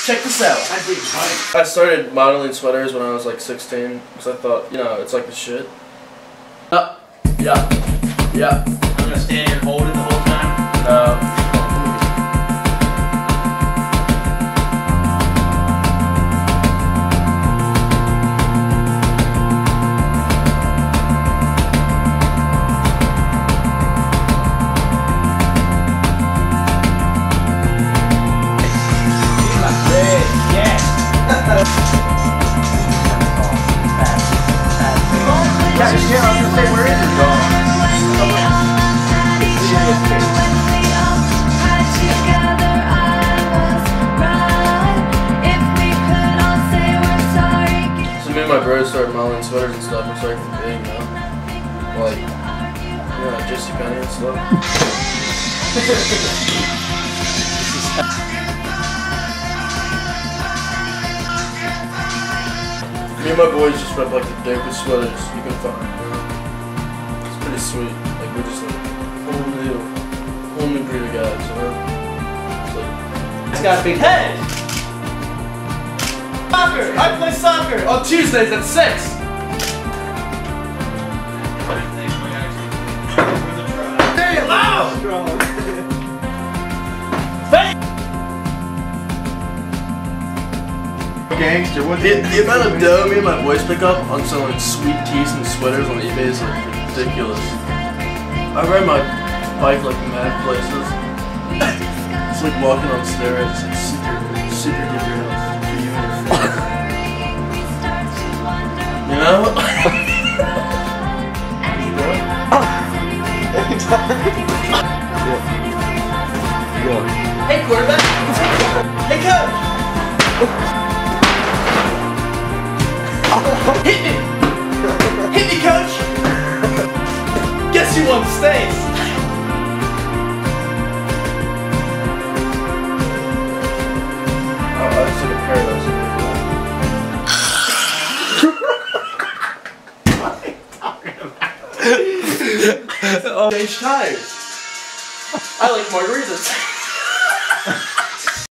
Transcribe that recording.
Check this out. I started modeling sweaters when I was like 16 because I thought, you know, it's like the shit. Yeah. I'm gonna stand here and hold it the whole time. No. My brother started modeling sweaters and stuff and started getting big, you know? Like, yeah, JCPenney and stuff. Me and my boys just rep like the dopest sweaters you can find, you know? It's pretty sweet. Like, we're just like whole new breed of guys, you know? It's like, it's got a big head! Soccer! I play soccer on Tuesdays at 6! Hey, loud! Gangster, what the amount of dough me and my boys pick up on selling sweet tees and sweaters on eBay is like ridiculous. I ride my bike like mad places. It's like walking on steroids. It's like super duper health. You know? Hey quarterback! Hey coach! Hit me! Hit me, coach! Guess who won stays? Oh, that's like a paradise. Change tires. I like margaritas.